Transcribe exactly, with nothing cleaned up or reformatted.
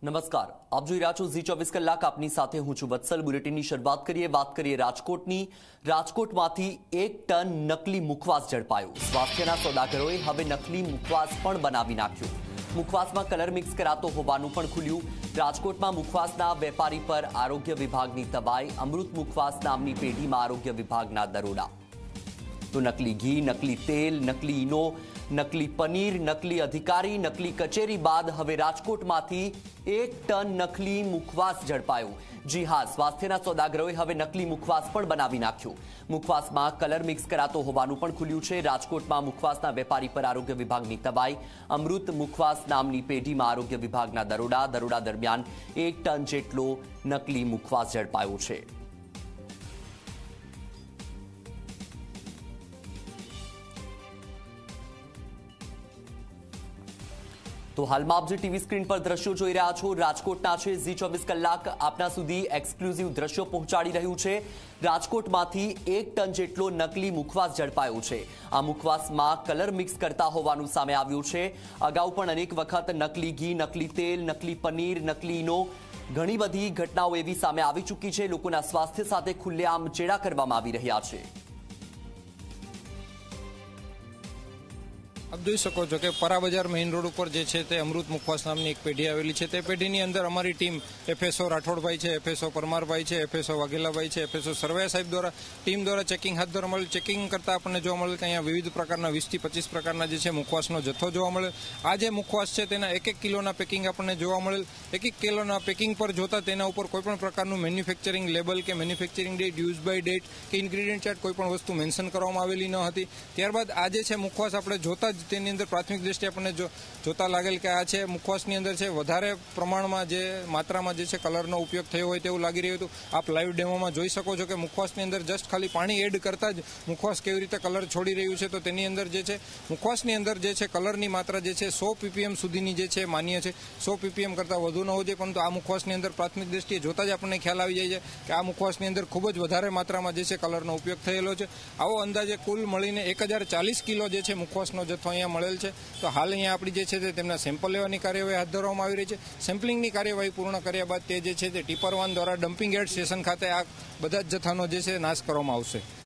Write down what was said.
નમસ્કાર, આપ જોઈ રહ્યા છો ઝી ચોવીસ કલાક. આપની સાથે હું છું વત્સલ. બુલેટિનની શરૂઆત કરીએ. વાત કરીએ રાજકોટની. રાજકોટમાંથી એક ટન નકલી મુખવાસ ઝડપાયો. સ્વાસ્થ્યના સોદાગરોએ હવે નકલી મુખવાસ પણ બનાવી નાખ્યો. મુખવાસમાં કલર મિક્સ કરાતો હોવાનું પણ ખુલ્યું. રાજકોટમાં મુખવાસના વેપારી પર આરોગ્ય વિભાગની તવાઈ. અમૃત મુખવાસ નામની પેઢીમાં આરોગ્ય વિભાગના દરોડા. તો નકલી ઘી, નકલી તેલ, નકલી ઈનો, નકલી પનીર, નકલી અધિકારી, નકલી કચેરી બાદ હવે રાજકોટમાંથી એક ટન નકલી મુખવાસ ઝડપાયો. જી હા, સ્વાસ્થ્યના સોદાગરોએ હવે નકલી મુખવાસ પણ બનાવી નાખ્યો. મુખવાસમાં કલર મિક્સ કરાતો હોવાનું પણ ખુલ્યું છે. રાજકોટમાં મુખવાસના વેપારી પર આરોગ્ય વિભાગની તવાઈ. અમૃત મુખવાસ નામની પેઢીમાં આરોગ્ય વિભાગના દરોડા. દરોડા દરમિયાન એક ટન જેટલો નકલી મુખવાસ ઝડપાયો છે. તો હાલમાં આપ જે ટીવી સ્ક્રીન પર દ્રશ્યો જોઈ રહ્યા છો, રાજકોટના છે. ઝી ચોવીસ કલાક આપના સુધી એક્સક્લુઝિવ દ્રશ્યો પહોંચાડી રહ્યું છે. રાજકોટમાંથી એક ટન જેટલો નકલી મુખવાસ ઝડપાયો છે. આ મુખવાસમાં કલર મિક્સ કરતા હોવાનું સામે આવ્યું છે. અગાઉ પણ અનેક વખત નકલી ઘી, નકલી તેલ, નકલી પનીર, નકલી ઈનો, ઘણી બધી ઘટનાઓ એવી સામે આવી ચૂકી છે. લોકોના સ્વાસ્થ્ય સાથે ખુલ્લેઆમ ચેડા કરવામાં આવી રહ્યા છે. આપ જોઈ શકો છો કે પરા બજાર મેઇન રોડ ઉપર જે છે તે અમૃત મુખવાસ નામની એક પેઢી આવેલી છે. તે પેઢીની અંદર અમારી ટીમ એફએસઓ રાઠોડભાઈ છે, એફએસઓ પરમારભાઈ છે, એફએસઓ વાઘેલાભાઈ છે, એફએસઓ સરવૈયા સાહેબ દ્વારા ટીમ દ્વારા ચેકિંગ હાથ ધરવામાં મળેલ. ચેકિંગ કરતા આપણને જોવા મળે કે અહીંયા વિવિધ પ્રકારના વીસથી પચીસ પ્રકારના જે છે મુખવાસનો જથ્થો જોવા મળે. આ જે મુખવાસ છે તેના એક એક કિલોના પેકિંગ આપણને જોવા મળેલ. એક એક કિલોના પેકિંગ પર જોતા તેના ઉપર કોઈપણ પ્રકારનું મેન્યુફેક્ચરિંગ લેબલ કે manufacturing date, use by date કે ઇન્ગ્રીડિયન્ટ ચાર્ટ કોઈ પણ વસ્તુ મેન્શન કરવામાં આવેલી ન હતી. ત્યારબાદ આ જે છે મુખવાસ આપણે જોતા જ તેની અંદર પ્રાથમિક દ્રષ્ટિએ આપણને જોતા લાગેલ કે આ છે મુખવાસની અંદર છે વધારે પ્રમાણમાં જે માત્રામાં જે છે કલરનો ઉપયોગ થયો હોય તેવું લાગી રહ્યું હતું. આપ લાઈવ ડેમોમાં જોઈ શકો છો કે મુખવાસની અંદર જસ્ટ ખાલી પાણી એડ કરતા જ મુખવાસ કેવી રીતે કલર છોડી રહ્યું છે. તો તેની અંદર જે છે મુખવાસની અંદર જે છે કલરની માત્રા જે છે સો પીપીએમ સુધીની જે છે માન્ય છે. સો પીપીએમ કરતાં વધુ ન હોવું જોઈએ, પરંતુ આ મુખવાસની અંદર પ્રાથમિક દ્રષ્ટિએ જોતા જ આપણને ખ્યાલ આવી જાય છે કે આ મુખવાસની અંદર ખૂબ જ વધારે માત્રામાં જે છે કલરનો ઉપયોગ થયેલો છે. આવો અંદાજે કુલ મળીને એક હજાર ચાલીસ કિલો જે છે મુખવાસનો જથ્થો અહીંયા મળેલ છે. તો હાલ અહીંયા આપણી જે છે તે તેમના સેમ્પલ લેવાની કાર્યવાહી હાથ ધરવામાં આવી રહી છે. સેમ્પલિંગની કાર્યવાહી પૂર્ણ કર્યા બાદ તે જે છે તે ટીપર વાન દ્વારા ડમ્પિંગ યાર્ડ સ્ટેશન ખાતે આ બધા જ જથ્થાનો જે છે નાશ કરવામાં આવશે.